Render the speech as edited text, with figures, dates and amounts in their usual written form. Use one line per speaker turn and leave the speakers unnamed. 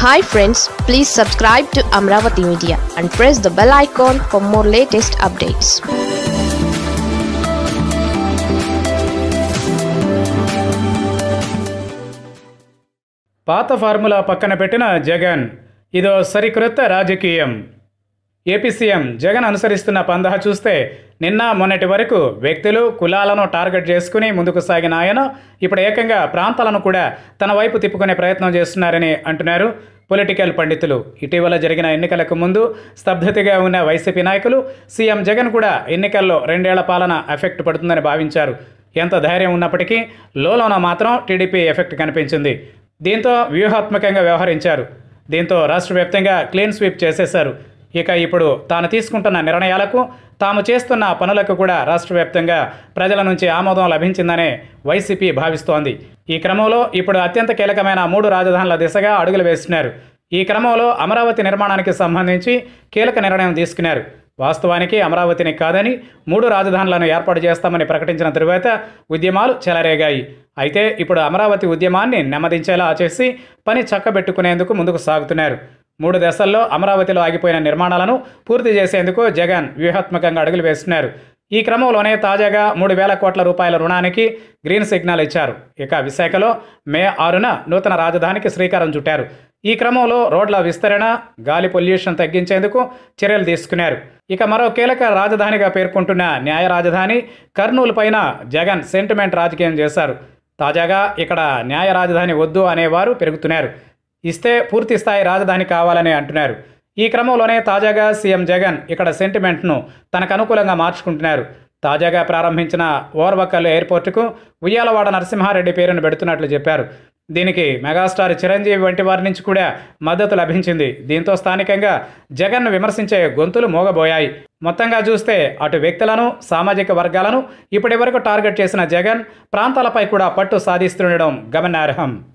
Hi friends, please subscribe to Amravati Media and press the bell icon for more latest updates.
పాత formula పక్కన పెట్టిన జగన్ ఇదో సరికొత్త రాజకీయం. ఏపీ సీఎం జగన్ అనుసరిస్తున్న పందా చూస్తే నిన్న మొన్నటి వరకు వ్యక్తులు కులాలను టార్గెట్ చేసుకుని ముందుకు సాగిన ఆయన ఇప్పుడు ఏకంగా ప్రాంతాలను కూడా తన వైపు తిప్పుకునే ప్రయత్నం చేస్తున్నారని అంటున్నారు పొలిటికల్ పండితులు. ఇటీవల జరిగిన ఎన్నికలకు ముందు స్తబ్దతగా ఉన్న వైసీపీ నాయకులు సీఎం జగన్ కూడా ఎన్నికల్లో 2 ఏళ్ల పాలన ఎఫెక్ట్ పడుతుందని భావించారు. ఎంత ధైర్యం ఉన్నప్పటికీ లోలోన మాత్రం టీడీపీ ఎఫెక్ట్ కనిపించింది. దీంతో వ్యూహాత్మకంగా వ్యవహరించారు. దీంతో రాష్ట్ర వ్యాప్తంగా క్లీన్ స్వీప్ చేసేశారు. ఇక ఇప్పుడు తాను తీసుకుంటున్న నిర్ణయాలకు, తాము చేస్తున్న పనులకు కూడా రాష్ట్ర వ్యాప్తంగా ప్రజల నుంచి ఆమోదం లభించిందనే వైసీపీ భావిస్తోంది. ఈ క్రమంలో ఇప్పుడు అత్యంత కీలకమైన 3 రాజధానుల దిశగా అడుగులు వేస్తున్నారు. ఈ క్రమంలో అమరావతి నిర్మాణానికి సంబంధించి కీలక నిర్ణయం తీసుకున్నారు. వాస్తవానికి అమరావతిని కాదని 3 రాజధానులను ఏర్పాటు చేస్తామని ప్రకటించిన తరువాత ఉద్యమాలు చెలరేగాయి. అయితే ఇప్పుడు అమరావతి ఉద్యమాన్ని నెమ్మదించేలా చేసి పని చక్కబెట్టుకునేందుకు ముందుకు సాగుతున్నారు. 3 దశల్లో అమరావతిలో ఆగిపోయిన నిర్మాణాలను పూర్తి చేసేందుకు జగన్ వ్యూహాత్మకంగా అడుగులు వేస్తున్నారు. ఈ క్రమంలోనే తాజాగా 3,000 కోట్ల రూపాయల రుణానికి గ్రీన్ సిగ్నల్ ఇచ్చారు. ఇక విశాఖలో మే 6న నూతన రాజధానికి శ్రీకారం చుట్టారు. ఈ క్రమంలో రోడ్ల విస్తరణ, గాలి పొల్యూషన్ తగ్గించేందుకు చర్యలు తీసుకున్నారు. ఇక మరో కీలక రాజధానిగా పేర్కొంటున్న న్యాయ రాజధాని కర్నూలు పైన జగన్ సెంటిమెంట్ రాజకీయం చేశారు. తాజాగా ఇక్కడ న్యాయ రాజధాని వద్దు అనేవారు పెరుగుతున్నారు. ఇస్తే పూర్తి స్థాయి రాజధాని కావాలని అంటున్నారు. ఈ క్రమంలోనే తాజాగా సీఎం జగన్ ఇక్కడ సెంటిమెంట్ను తనకు అనుకూలంగా మార్చుకుంటున్నారు. తాజాగా ప్రారంభించిన ఓర్వకల్ ఎయిర్పోర్టుకు ఉయ్యాలవాడ నరసింహారెడ్డి పేరును పెడుతున్నట్లు చెప్పారు. దీనికి మెగాస్టార్ చిరంజీవి వంటి వారి నుంచి కూడా మద్దతు లభించింది. దీంతో స్థానికంగా జగన్ను విమర్శించే గొంతులు మోగబోయాయి. మొత్తంగా చూస్తే అటు వ్యక్తులను, సామాజిక వర్గాలను ఇప్పటి వరకు టార్గెట్ చేసిన జగన్ ప్రాంతాలపై కూడా పట్టు సాధిస్తుండడం గమనార్హం.